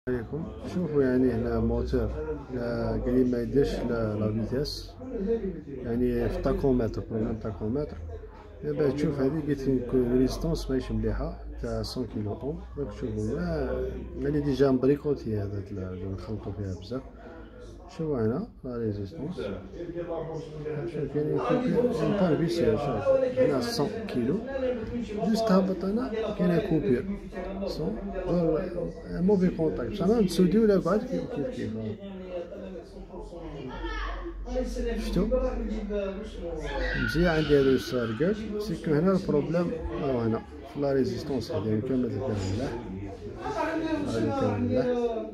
عليكم. شوفوا يعني هنا موتور قليل ما يديرش لا فيتاس، يعني في التاكومتر بروبليم تاكومتر. دابا تشوف هذه قلت لكم ريزيستونس ماهيش مليحه تاع 100 كيلو اوم. راك تشوفوا ماني ديجا مبريكوتي هذا نخلطوا فيها بزاف. شوفوا هنا لا ريزيستونس، شوف يعني كوبير بار فيسير. شوف هنا 100 كيلو جوست هبط هنا كاينه كوبير سون دور موفي كونتاكت بصح ما تسودي ولا قعد كيف شفتو مزيان. عندي هذا الساركل سيكو هنا البروبليم راهو هنا في لا ريزيستونس هذه مكمل كامل ملاح هذه كامل ملاح.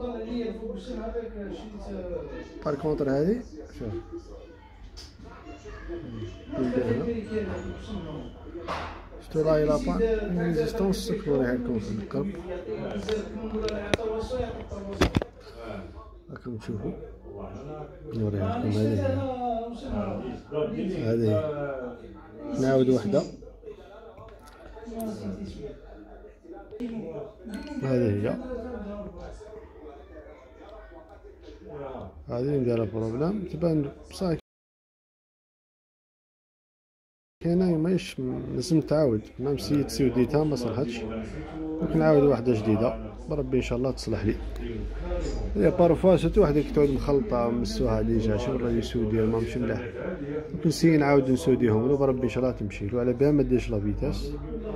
بار كونتر هذه شوف شفتو راهي لابان ريزيستونس نوريها لكم في القرب راكم تشوفوا. نوريها لكم هذه نعاود وحده هذه هي هذه نديرها بروبليم تبان بصح كاينه ماهيش لازم تعاود. ما مشيت سوديتها ما صلحتش، دونك نعاود واحده جديده بربي ان شاء الله تصلح لي. هي بارفوا سيرتو وحده كتعود مخلطه مسوها ديجا شغل راه يسودي ما مشي مليح، دونك نسيي نعاود نسوديهم ولو بربي ان شاء الله تمشي له. على بالها ما ديرش لا فيتاس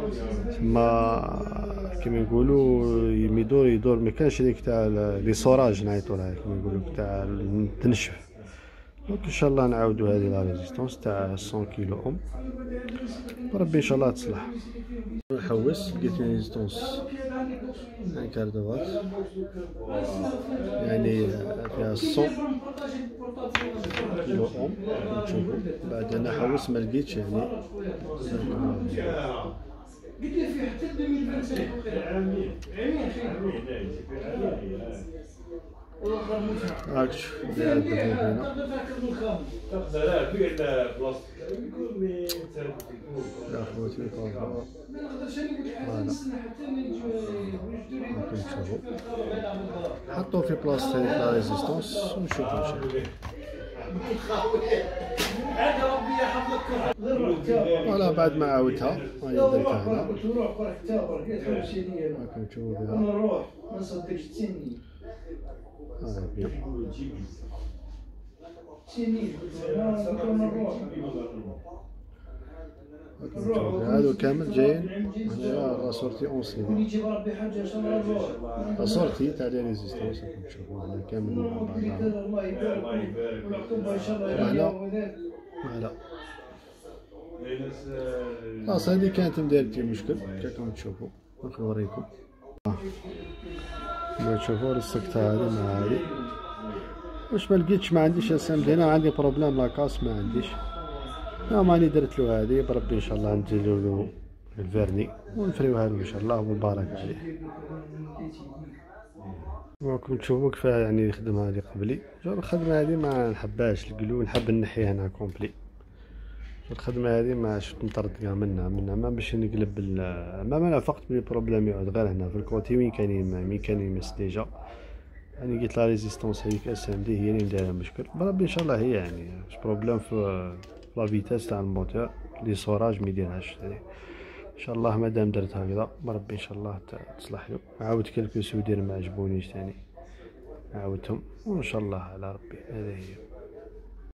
تما كيما نقولوا يدور ما كانش هذيك تاع لي سوراج نعيطوا لها كيما نقولوا تاع تنشف. دونك ان شاء الله نعاودوا هذه لا ريزيستونس تاع 100 كيلو اوم بربي ان شاء الله تصلح. نحوس لقيت ريزيستونس يعني كاردوات يعني فيها 100 كيلو اوم. نشوفوا بعد انا حوس ما لقيتش يعني قلت لي في حتى 2025 عامين راك تشوف هنا تقدر فيه البلاستيك يكون يا خوتي ما نقدرش انا نقول لك حتى نستنى حتى نشوفوا حطوا في بلاصه هذيك لا ريزيستونس ونشوفوا ان شاء الله. ولا بعد ما عاودتها هاي درتها هنا راكم تشوفوا فيها. نروح ما نصدقش تسني هادو كامل جايين هنايا صورتي اونسيني صورتي تاع لي ريزيستونس راكم تشوفوا هنا كامل مع بعضها. وهنا خلاص هذه كانت مدايرتي مشكل كيفكم تشوفوا. نوريكم تشوفوا رسكتها هذه مع هذه واش ما لقيتش. ما عنديش اسم هنا عندي بروبليم لاكاس ما عنديش. ماني درت له هذه بربي ان شاء الله نديرو له الفيرني ونفريوها له ان شاء الله ومبارك عليه. راكم تشوفوا كيف يعني يخدمها هذه قبلي. الخدمه هذه ما نحبهاش القلو نحب نحيها هنا كومبلي. الخدمه هذه ما شفت نطرد كاع منها ما باش نقلب ما نافقت بلي بروبليم يعود غير هنا في الكوتي وين كان يمس ديجا. يعني قلت لا ريزيستونس هذيك اس ام دي هي اللي نديرها مشكل بربي ان شاء الله. هي يعني واش بروبليم في لا فيتاس تاع الموتور لي سوراج ما يديرهاش ان شاء الله. مادام درت هكذا بربي ان شاء الله تصلح له. عاود كلكو سودير ما عجبونيش ثاني عاودتهم وان شاء الله على ربي. هذه هي.